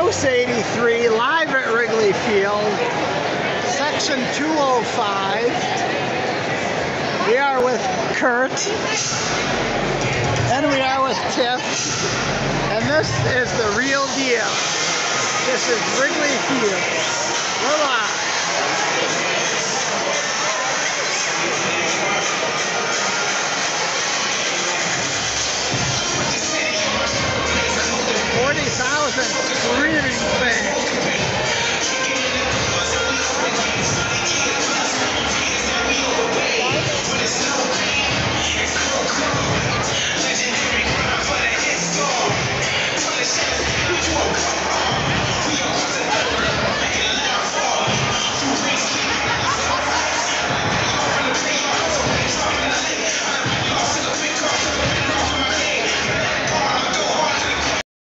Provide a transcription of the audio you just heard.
House 83, live at Wrigley Field, section 205. We are with Kurt, and we are with Tiff, and this is the real deal. This is Wrigley Field. We're live. $40,000 screaming fans.